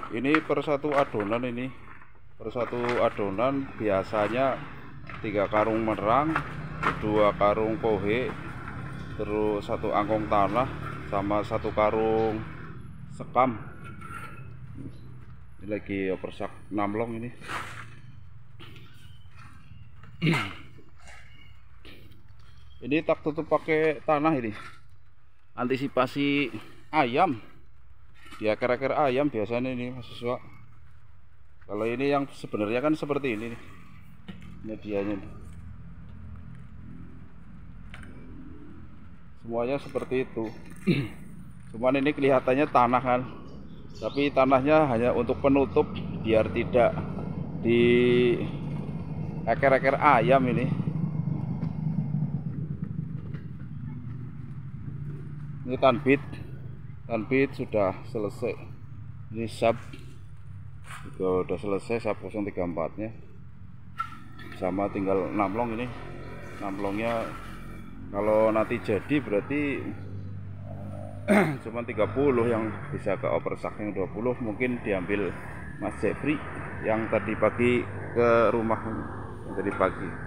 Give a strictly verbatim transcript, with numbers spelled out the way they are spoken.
Ini per satu adonan, ini per satu adonan biasanya tiga karung merang, dua karung kohe, terus satu angkong tanah, sama satu karung sekam. Ini lagi opersak namlong ini. Ini tak tutup pakai tanah ini, antisipasi ayam. Dia kira-kira ayam biasanya ini mahasiswa. Kalau ini yang sebenarnya kan seperti ini nih medianya nih. Semuanya seperti itu. Cuman ini kelihatannya tanah kan, tapi tanahnya hanya untuk penutup biar tidak di eker-eker ayam ini. Ini tanbit, tanbit sudah selesai. Ini sub juga udah selesai, sub nol tiga empat nya, sama tinggal namlong. Ini namlongnya kalau nanti jadi berarti cuma tiga puluh yang bisa ke opersak, yang dua puluh mungkin diambil Mas Jeffrey yang tadi pagi ke rumah, yang tadi pagi.